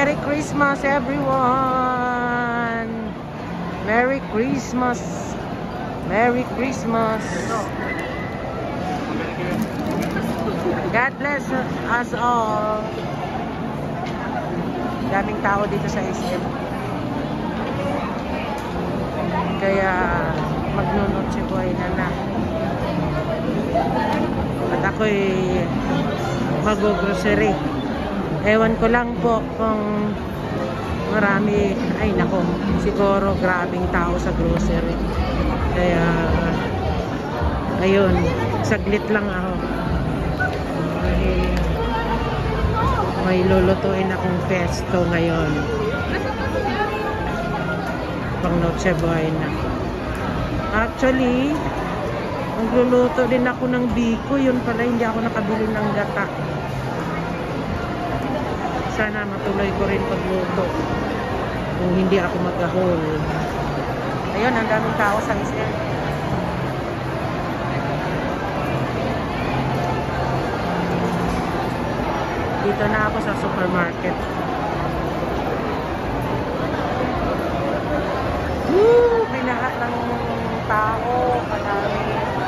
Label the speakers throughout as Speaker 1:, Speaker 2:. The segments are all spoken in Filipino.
Speaker 1: Merry Christmas, everyone! Merry Christmas! Merry Christmas! God bless us all! Daming tao dito sa SM. Kaya magnunotse buhay na. At ako'y mag-grocery. Ewan ko lang po kung marami, ay nako, siguro grabing tao sa grocery. Kaya ayun, saglit lang ako. May lulutuin akong pesto ngayon. Pang Noche Buena. Actually, magluluto din ako ng biko. Yun pala, hindi ako nakabili ng gata. Sana matuloy ko rin pagluto kung hindi ako mag-ahol. Ayun, ang daming tao sa SM. Dito na ako sa supermarket. Woo! May lahat ng tao. Kadami.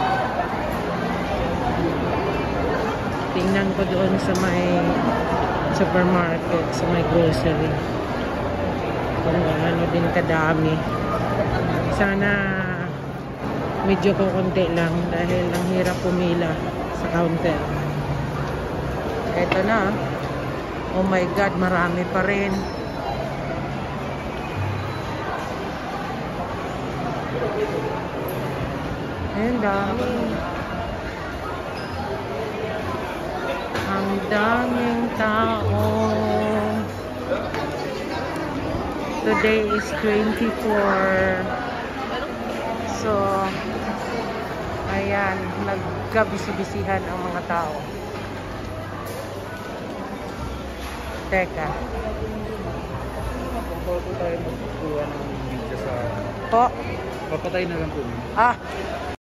Speaker 1: Tingnan ko doon sa may supermarket, sa may grocery. Kung ano din kadami. Sana medyo kukunti lang dahil ang hirap pumila sa counter. Eto na. Oh my God, marami pa rin. Ang dami. Ang daming tao. Today is 24. So, ayan, nagkabisi-bisihan ang mga tao. Teka.
Speaker 2: Pagpapalo tayo magkukuha ng video sa...
Speaker 1: Po?
Speaker 2: Papatay na lang po.
Speaker 1: Ah!